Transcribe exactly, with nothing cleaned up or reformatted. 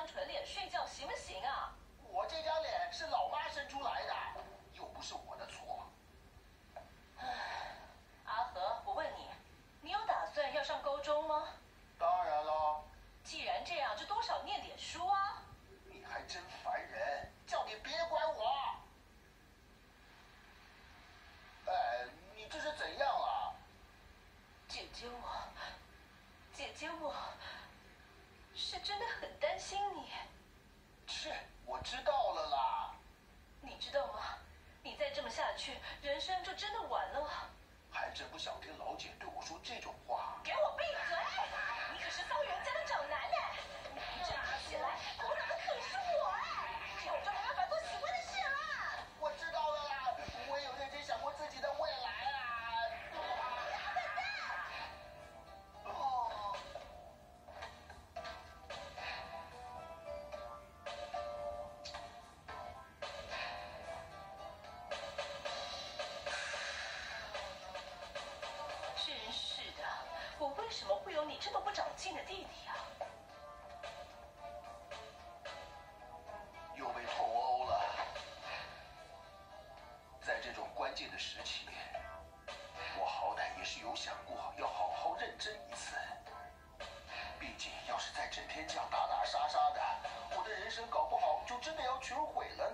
纯脸睡觉行不行啊？ 我这张脸是老妈生出来的，又不是我的错。 唉，阿和，我问你，你有打算要上高中吗？ 当然了。 既然这样，就多少念点书啊。 你还真烦人，叫你别管我。哎，你这是怎样了？ 姐姐我，姐姐我，是真的很担心你。 是，我知道了啦。 你知道吗？你再这么下去，人生就真的完了。 还真不想听老姐对我说这种话。 给我闭嘴！你可是骚人家的长男呢，你这样起来，苦恼的可是我哎，这样我就没办法做喜欢的事了。 我知道了啦，我也有认真想过自己的未来啦。 大笨蛋！ 哦。 真是的，我为什么会有你这么不长进的弟弟啊？ 又被痛殴了。在这种关键的时期，我好歹也是有想过要好好认真一次。毕竟，要是再整天这样打打杀杀的，我的人生搞不好就真的要全毁了。